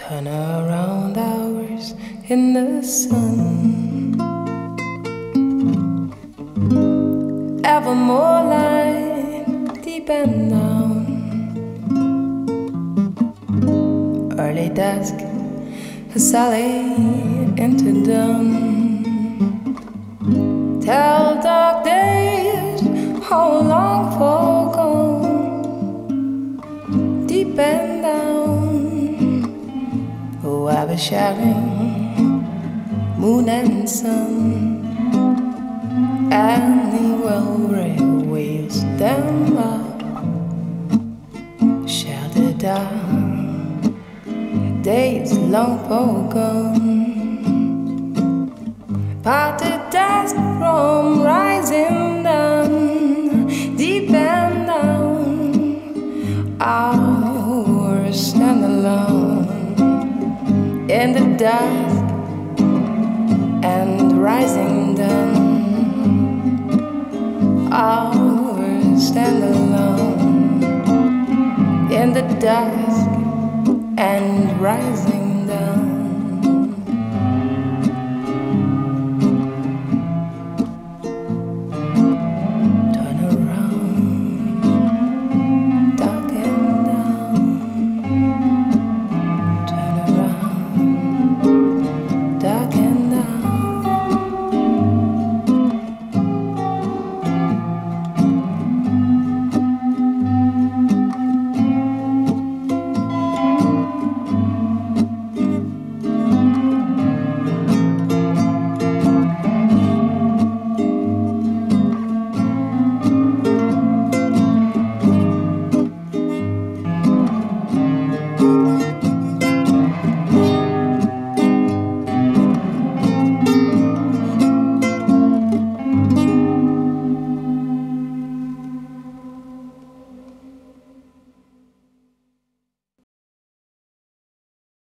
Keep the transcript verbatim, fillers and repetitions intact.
Turn around hours in the sun, ever more light, deep and down. Early dusk has sullied into dawn. Tell dark days how long forgone, deep and down. Oh, I was shouting, moon and sun, and the railway waves them up, shouted down, days long forgone. Parted dust from rising down, deep and down. Hours stand alone in the dusk and rising down. Hours stand alone in the dusk and rising.